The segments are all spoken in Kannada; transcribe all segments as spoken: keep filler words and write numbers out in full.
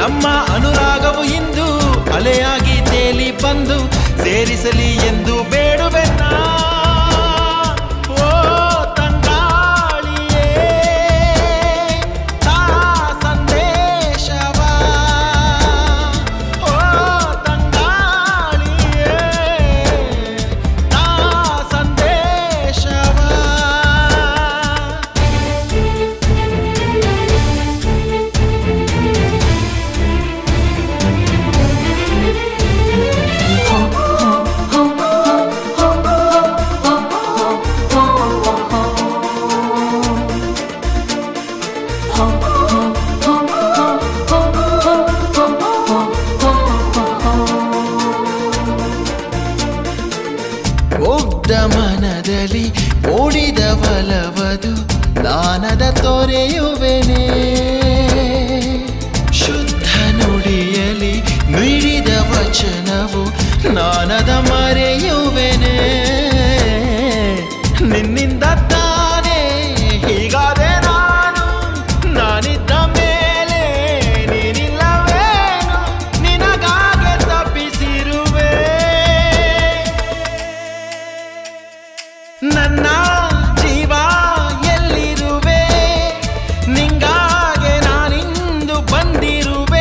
ನಮ್ಮ ಅನುರಾಗವು ಇಂದು ಅಲೆಯಾಗಿ ತೇಲಿ ಬಂದು ಸೇರಿಸಲಿ ಎಂದು ಬೇಡುವೆನ್ನ. ಓ ತಂಗಾಳಿಯೇ ತಾ ಸಂದೇಶವ, ಓ ತಂಗಾಳಿಯೇ ತಾ ಸಂದೇಶವ. ಮುಗ್ಧ ಮನದಲ್ಲಿ ಓಡಿದ ಬಲವದು ನಾನದ ತೊರೆಯುವೆನೆ. ಶುದ್ಧ ನುಡಿಯಲಿ ಮಿಡಿದ ವಚನವು ನಾನದ ಮರೆಯುವೆನೆ. ನಿನ್ನಿಂದ ತಾನೇ ಹೀಗಾದೆ ನಾನು, ನಾನಿದ್ದ ಮೇಲೆ ನೀನಿಲ್ಲವೇನು, ನಿನಗಾಗೆ ತಪ್ಪಿಸಿರುವೆ. ನನ್ನ ಜೀವ ಎಲ್ಲಿರುವೆ, ನಿಂಗಾಗೆ ನಾನಿಂದು ಬಂದಿರುವೆ.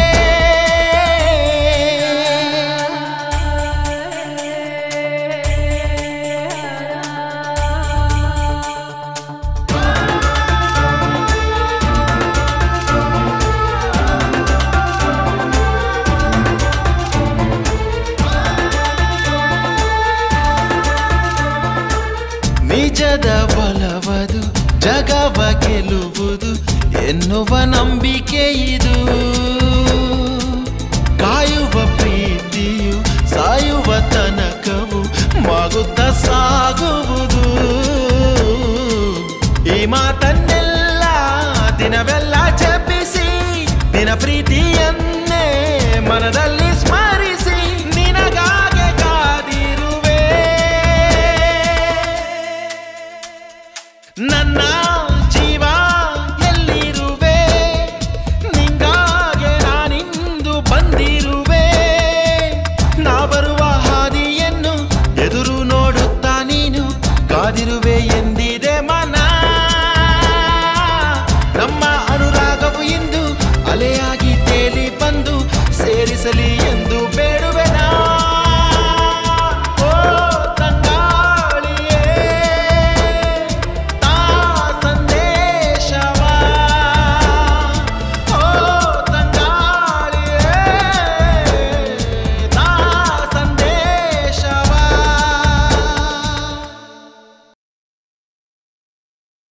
ನಿಜದ ಬಲವದು ಜಗವ ಗೆಲ್ಲುವುದು ಎನ್ನುವ ನಂಬಿಕೆ ಇದು. ಕಾಯುವ ಪ್ರೀತಿಯು ಸಾಯುವ ತನಕವು ಮಾಗುತ್ತ ಸಾಗುವುದು. ಈ ಮಾತನ್ನೆಲ್ಲ ದಿನವೆಲ್ಲ ಜಪಿಸಿ ನಿನ ಪ್ರೀತಿಯನ್ನೇ ಮನದಲ್ಲಿ ಸ್ಮರಿಸಿ ನಿನಗಾಗೆ ಕಾದಿರುವೆ. ನನ್ನ ಜೀವ ಎಲ್ಲಿರುವೆ, ನಿಂಗಾಗೆ ನಾನಿಂದು ಬಂದಿರುವೆ. ನಾ ಬರುವ ಹಾದಿಯನ್ನು ಎದುರು ನೋಡುತ್ತಾ ನೀನು ಕಾದಿರುವೆ ಎಂದಿದೆ ಮನ. ನಮ್ಮ ಅನುರಾಗವು ಇಂದು ಅಲೆಯಾಗಿ ತೇಲಿ ಬಂದು ಸೇರಿಸಲಿ ಎಂದು